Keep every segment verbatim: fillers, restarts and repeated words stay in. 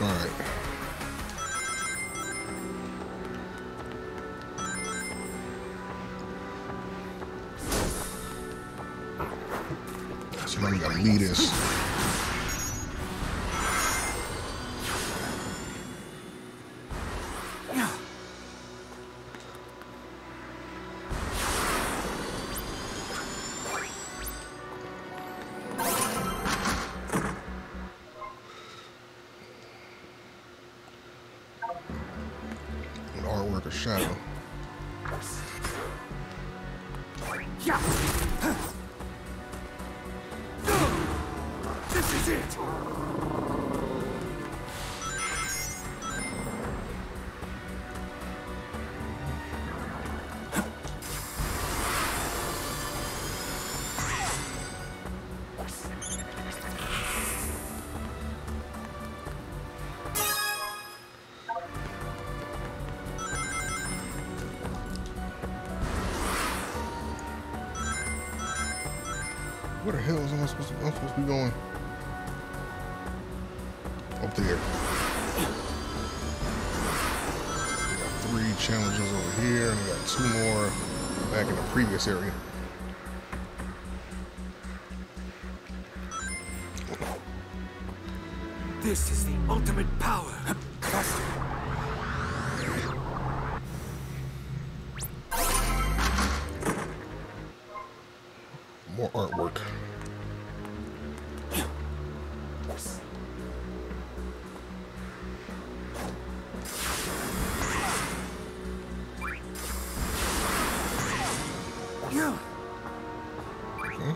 Alright. So now we gotta lead this. An artwork of shadow. This is it. Where the hell is I supposed to, I'm supposed to be going? Up there. We got three challenges over here, and we got two more back in the previous area. This is the ultimate power. More artwork. Yeah. Okay.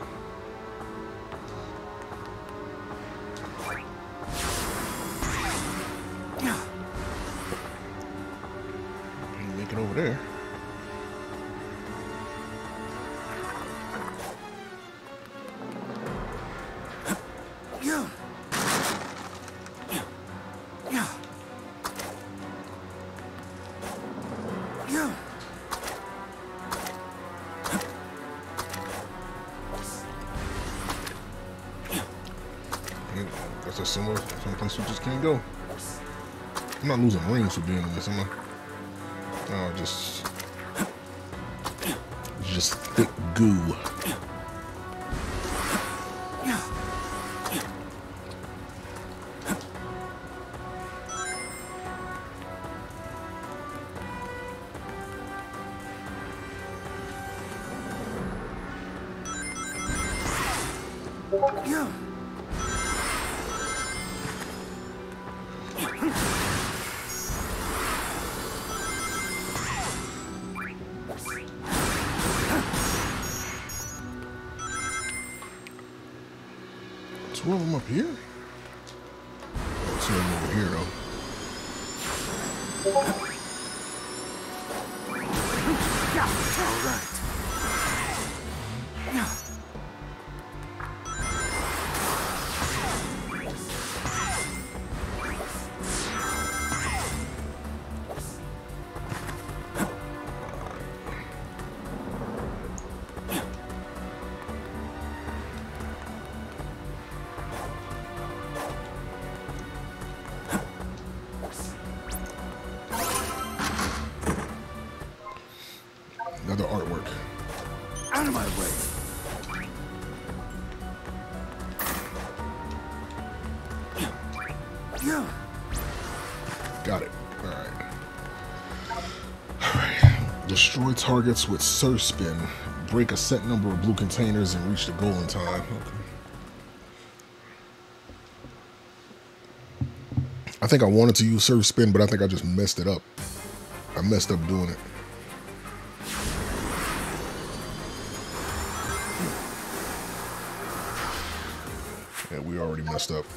Yeah. Make it over there. Yeah. Yeah. Yeah. That's just somewhere, someplace we just can't go. I'm not losing rings for being in this, am I? No, just, just thick goo. Yeah. Two of them up here? Oh, two of them over here, though. All right. Yeah. Another artwork. Out of my way. Yeah. Got it. All right. All right. Destroy targets with Surf Spin. Break a set number of blue containers and reach the goal in time. Okay. I think I wanted to use Surf Spin, but I think I just messed it up. I messed up doing it. Yeah, we already messed up.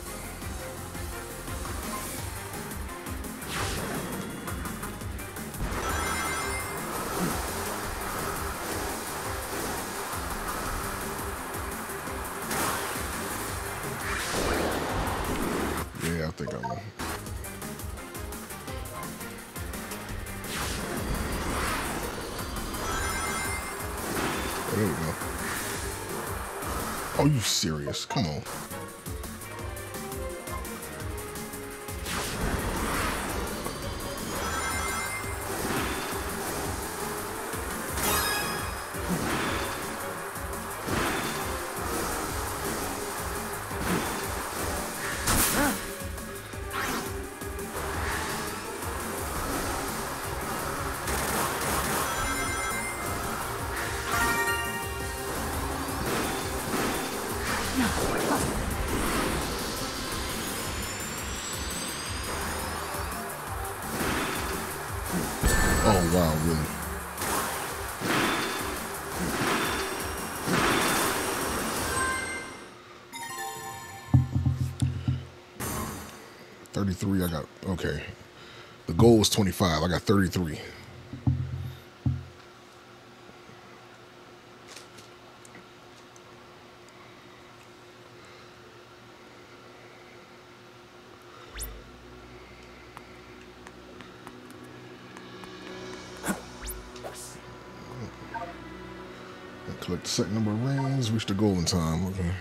Yeah, I think I'm... There we go. Oh, you serious? Come on. Oh wow, really? thirty-three, I got, okay. The goal was twenty-five, I got thirty-three. Collect the second number of rings, reach the goal in time, okay.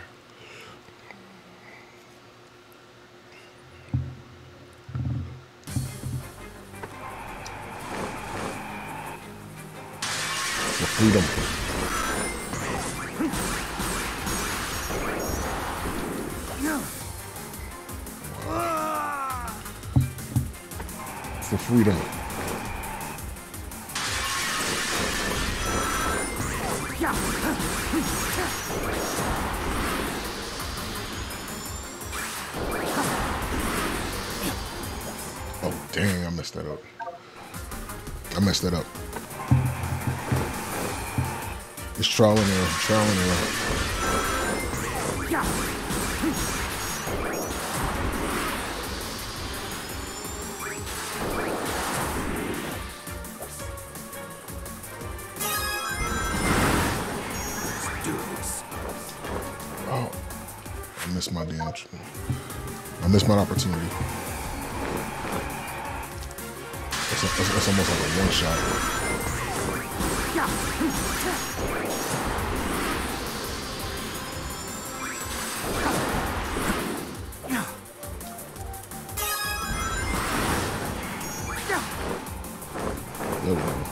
For freedom. For freedom. Oh, dang, I messed that up. I messed that up. It's trial and error, trial and error. Oh, I missed my damn. I missed my opportunity. It's, a, it's, it's almost like a one shot. There we go.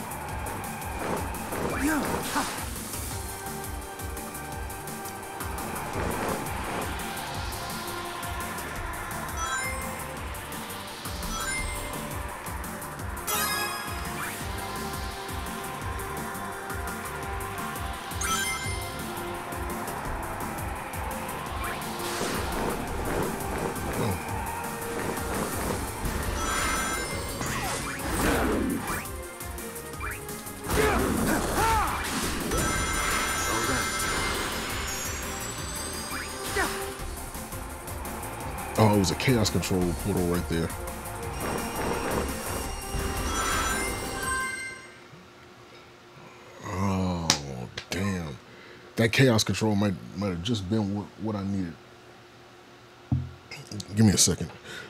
Oh, it was a chaos control portal right there. Oh, damn. That chaos control might might have just been what, what I needed. Give me a second.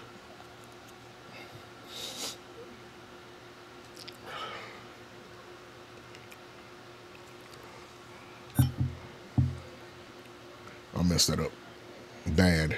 I messed that up. Bad.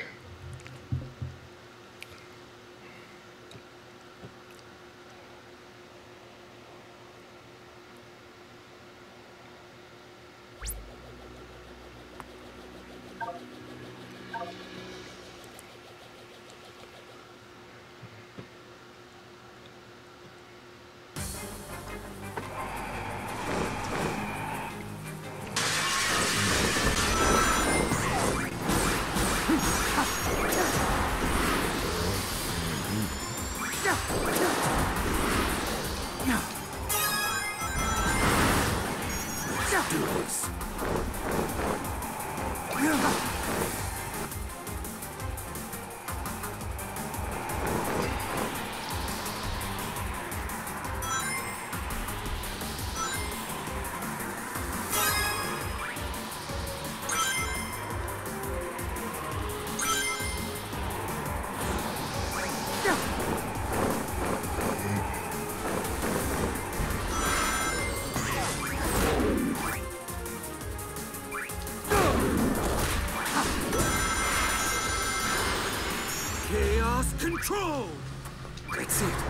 Chaos control! That's it.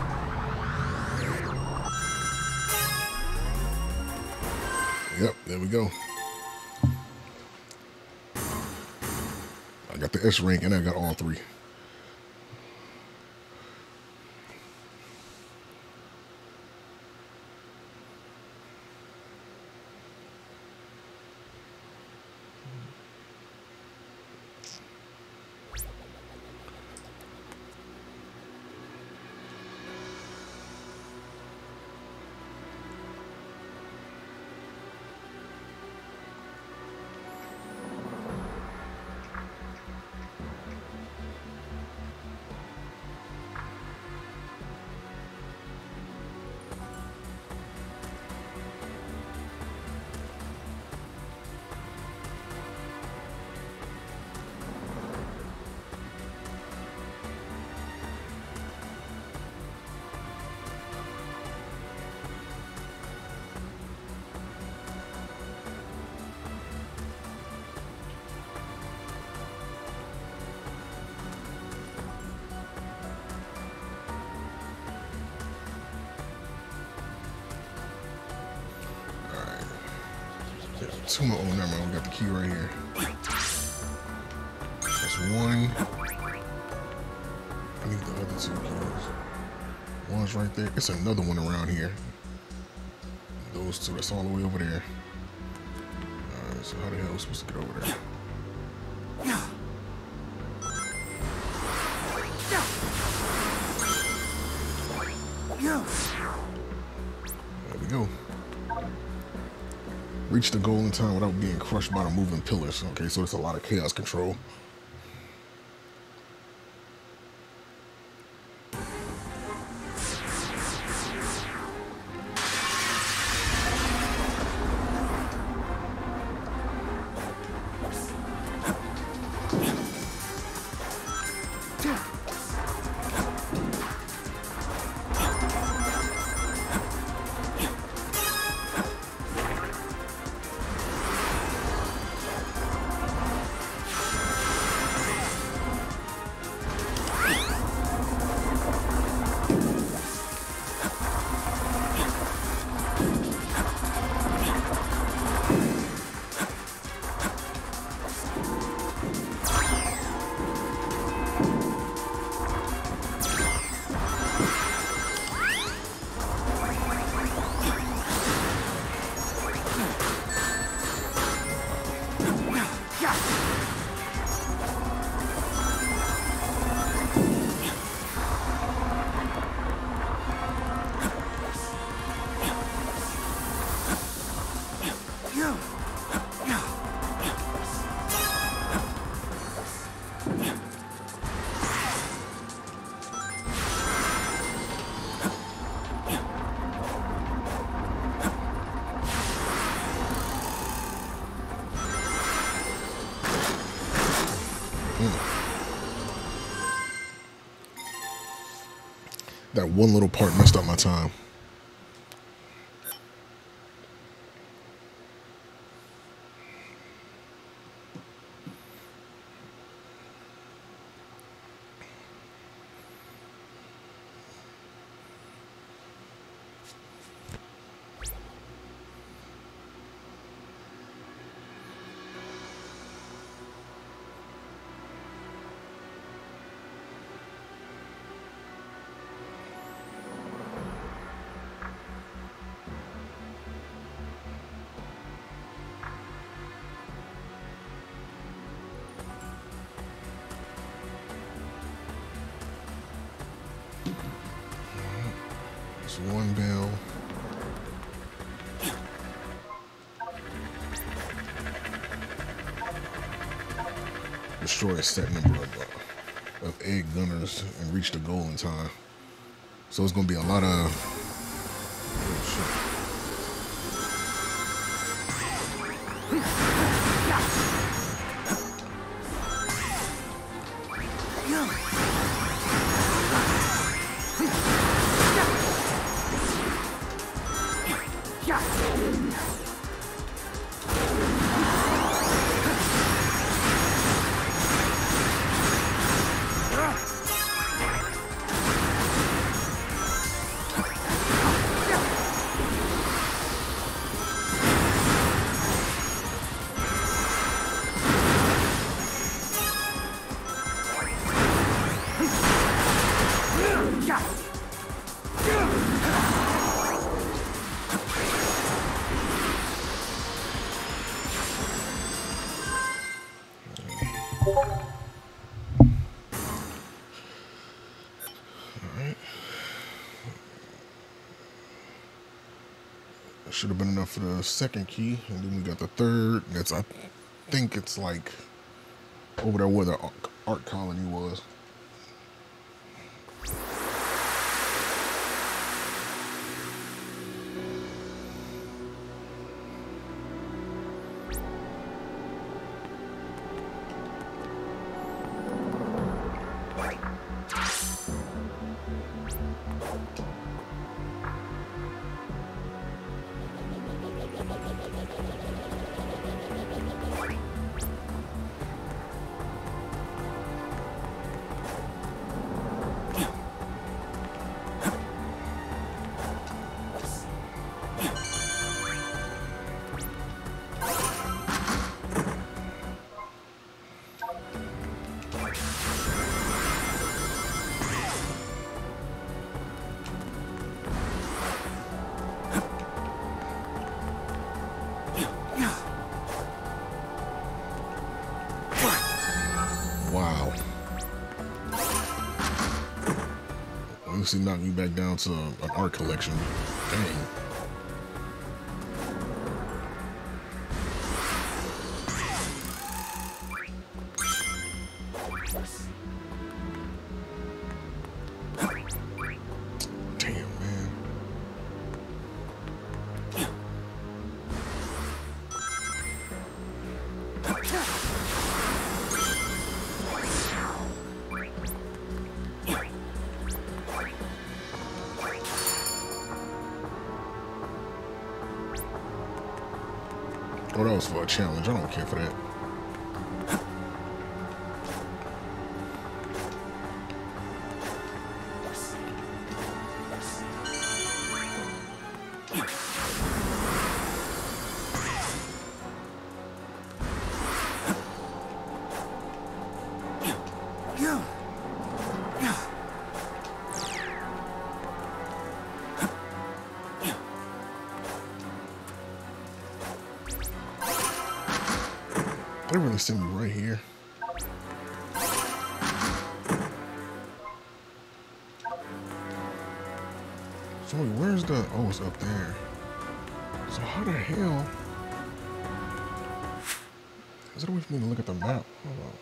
Yep, there we go. I got the S rank and I got all three. two more. Oh, never mind. We got the key right here. That's one. I need the other two keys. One's right there. It's another one around here. Those two. That's all the way over there. Alright, so how the hell are we supposed to get over there? There we go. Reach the goal in time without being crushed by the moving pillars. Okay, so it's a lot of chaos control. That one little part messed up my time. One bell. Destroy a set number of, uh, of egg gunners and reach the goal in time. So it's gonna be a lot of. Oh, shit. Should have been enough for the second key, and then we got the third. That's, I think it's like over there where the art colony was. honestly knocked me back down to an art collection. Dang. Oh, that was for a challenge. I don't care for that. They really sent me right here. So wait, where's the, oh, it's up there. So how the hell, is there a way for me to look at the map? Hold on.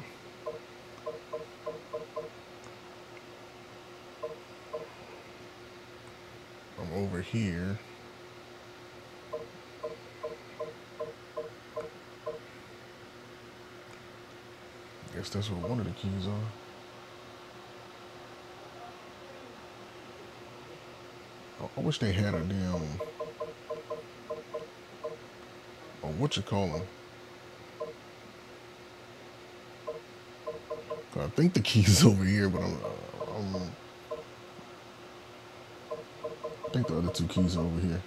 I'm over here. Guess that's what one of the keys are. I wish they had a damn, or what you call them. I think the key's over here, but I'm, uh, I'm, I think the other two keys are over here.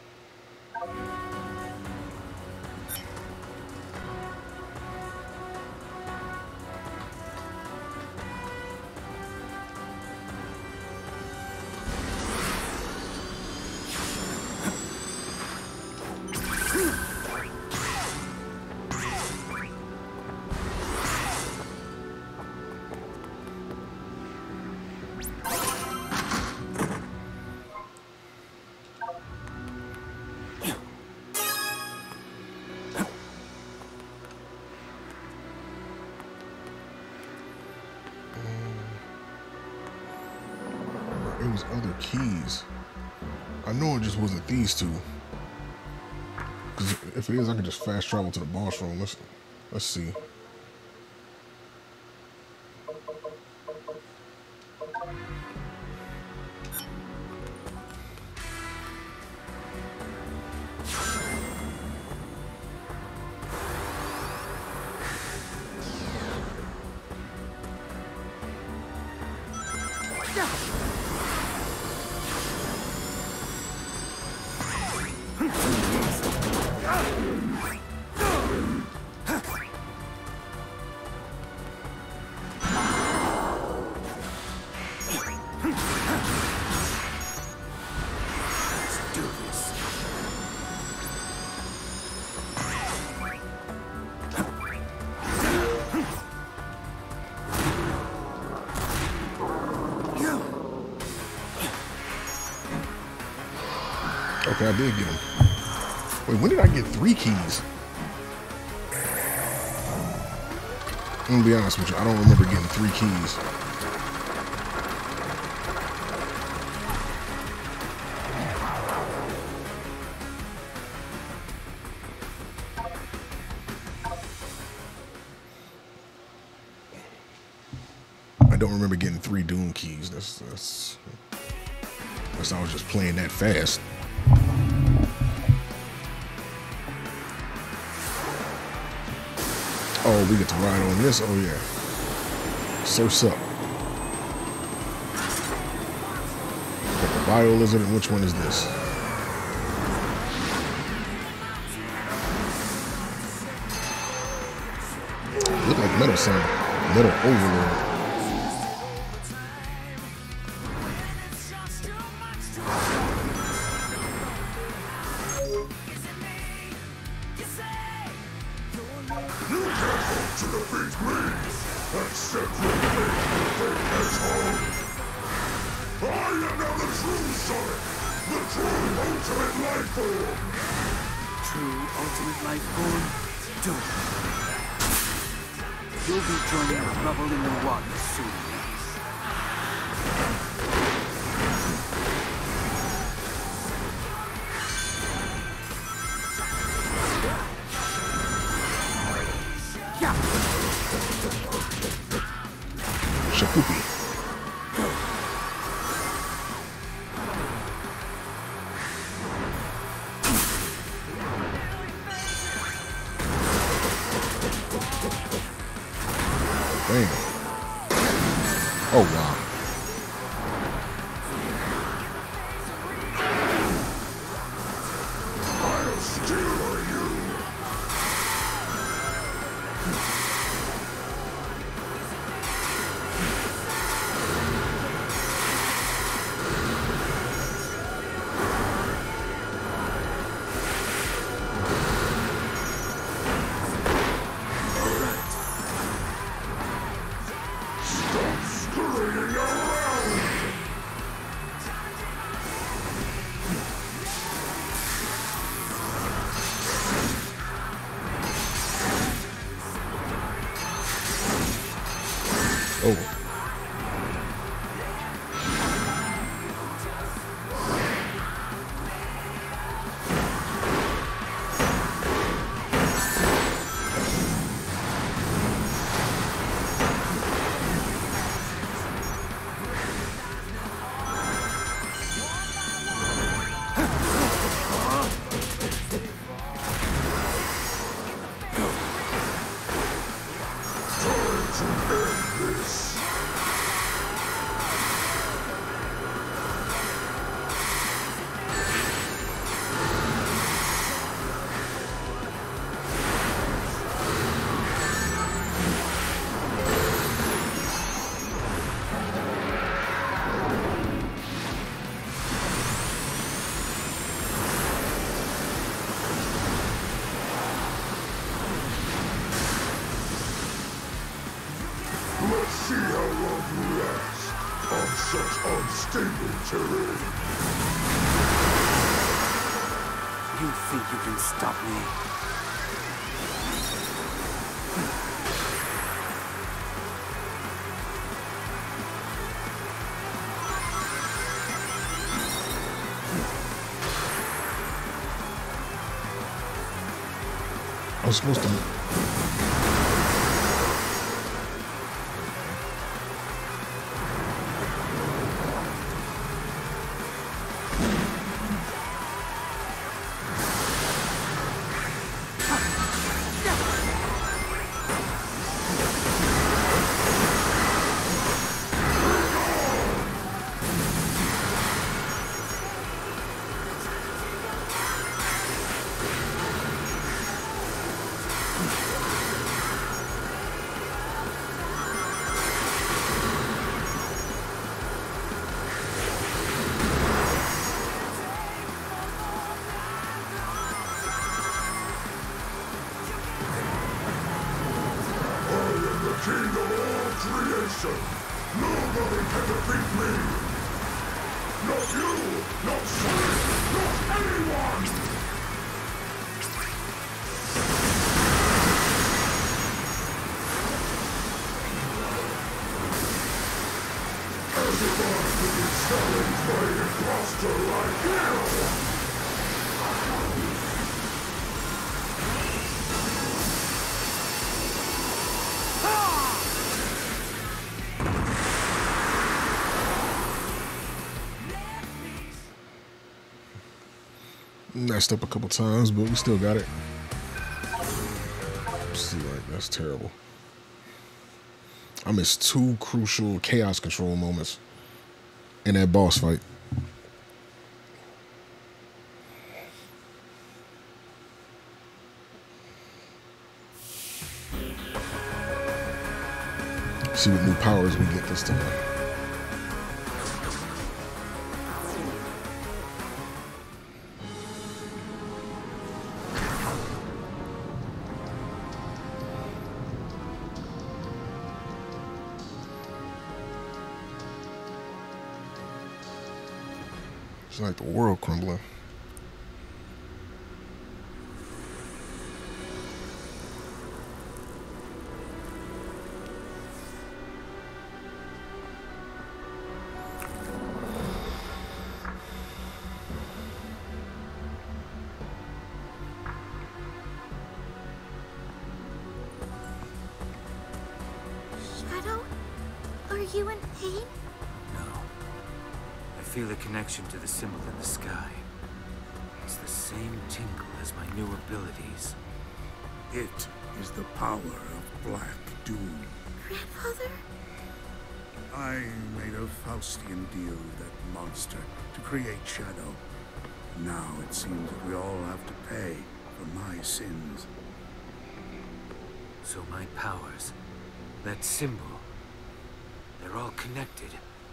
It was other keys. I know it just wasn't these two. Because if it is, I can just fast travel to the boss room. Let's let's see. Okay, I did get him. Wait, when did I get three keys? I'm gonna be honest with you, I don't remember getting three keys. I don't remember getting three Doom keys. That's that's that's I was just playing that fast. Oh, we get to ride on this. Oh yeah. Surf's up. Got the Bio Lizard, and which one is this? Look like Metal Son. Metal Overlord. Accept your fate as home. I am ultimate life form. True ultimate life form. Do it. You'll be joining a bubble in the water soon. Shakupi. Damn. Oh wow. I'll steal you. Oh. Let's see how long you last on such unstable terrain. You think you can stop me? I was supposed to. King of all creation! Nobody can defeat me! Not you! Not Sonic! Not anyone! Everyone can be challenged by an imposter like you! Messed up a couple times, but we still got it. See, like, that's terrible. I missed two crucial chaos control moments in that boss fight. See what new powers we get this time. It's like the world crumbling. you in pain? No. I feel a connection to the symbol in the sky. It's the same tingle as my new abilities. It is the power of Black Doom. Grandfather? I made a Faustian deal with that monster to create Shadow. Now it seems that we all have to pay for my sins. So my powers, that symbol, they're all connected.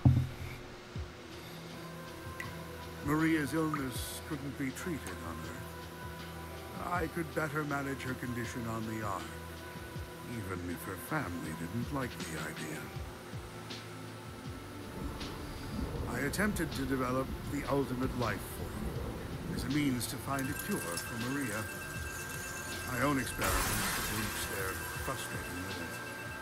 Maria's illness couldn't be treated on Earth. I could better manage her condition on the Ark, even if her family didn't like the idea. I attempted to develop the ultimate life form as a means to find a cure for Maria. My own experiments reached their frustrating limits.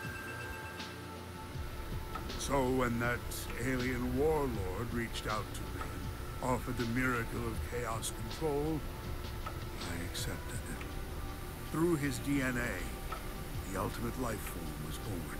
So when that alien warlord reached out to me and offered the miracle of chaos control, I accepted it. Through his D N A, the ultimate life form was born.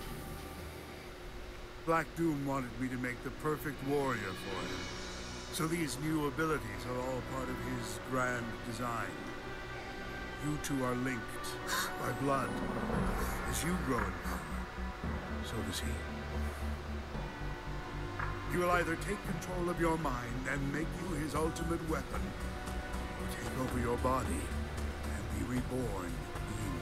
Black Doom wanted me to make the perfect warrior for him. So these new abilities are all part of his grand design. You two are linked by blood. As you grow in power, so does he. He will either take control of your mind and make you his ultimate weapon, or take over your body and be reborn being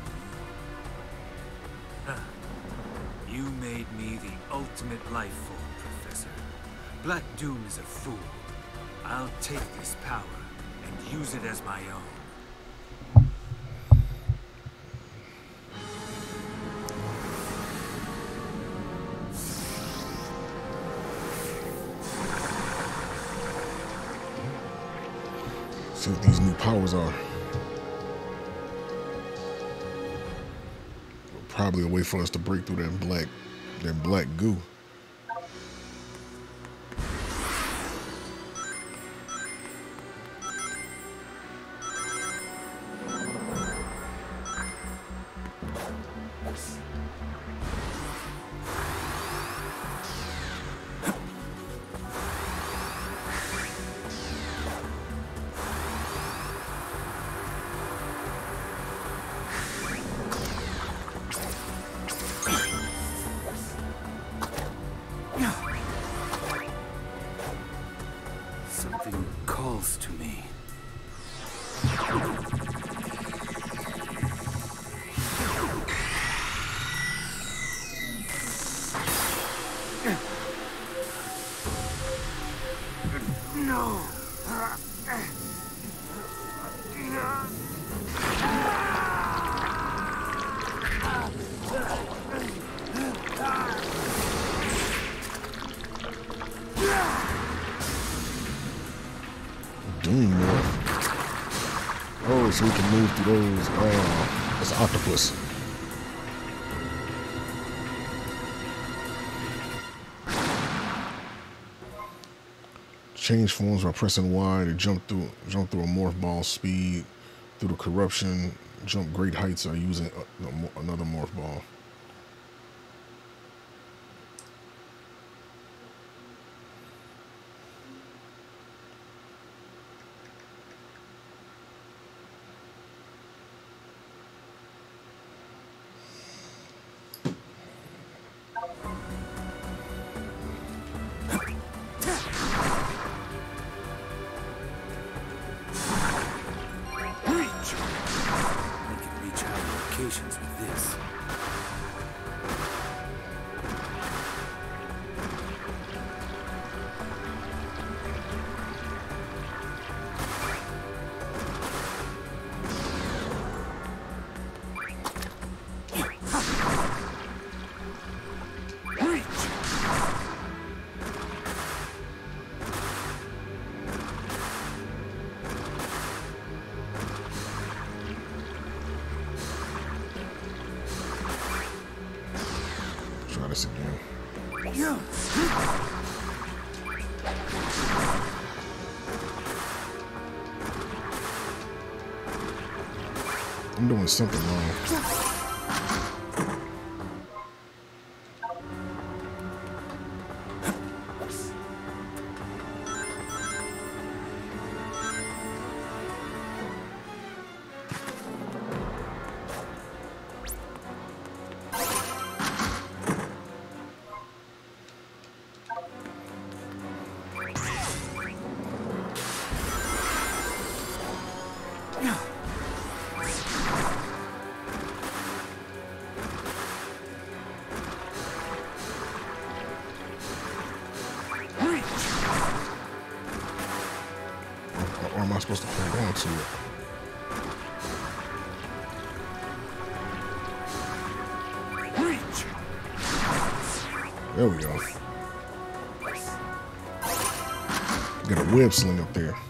you. Huh. You made me the ultimate life form, Professor. Black Doom is a fool. I'll take this power and use it as my own. See what these new powers are. Probably a way for us to break through that black, that black goo. Something calls to me. No! Doom morph. Oh, so we can move through those. Oh, it's an octopus. Change forms by pressing Y to jump through jump through a morph ball speed through the corruption. Jump great heights or using a, another morph ball. With this. Try this again. Yeah. I'm doing something wrong. Or am I supposed to hold on to it? Reach. There we go. Got a web sling up there.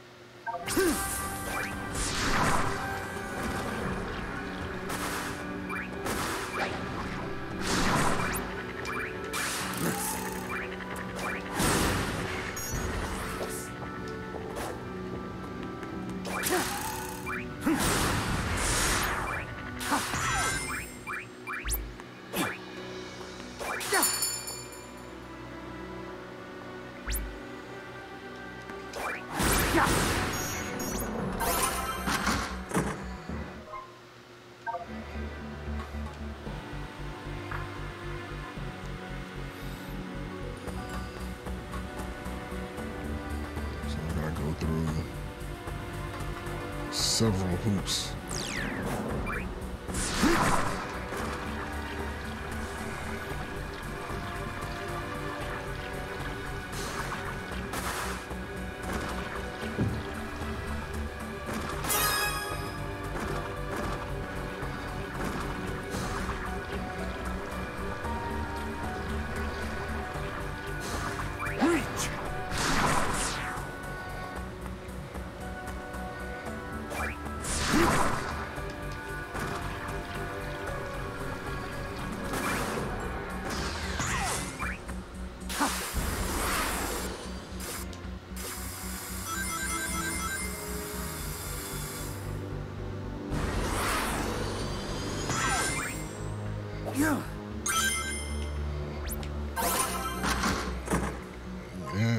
Through several hoops. Yeah. Yeah.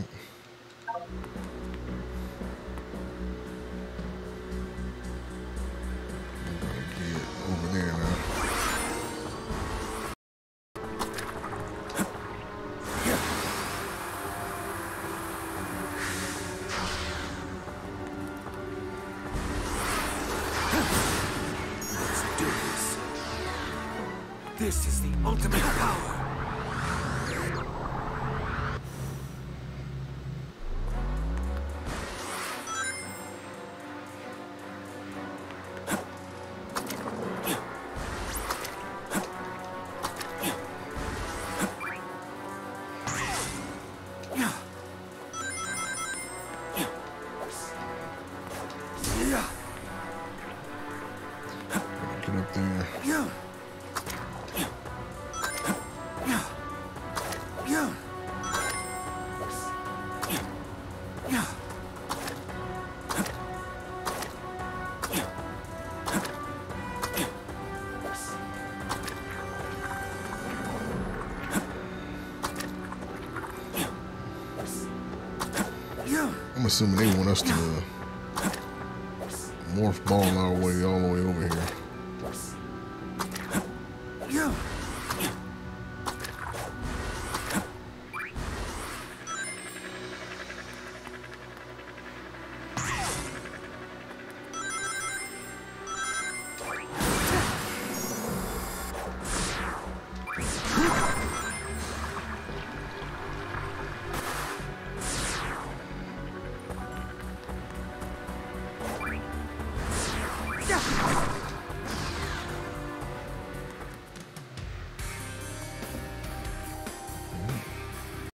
I'm gonna get over there now. Let's do this. This is the ultimate power. Get up there. Yeah. Yeah. Yeah. Yeah. I'm assuming they want us to uh, morph ball our way all the way over here. Yeah.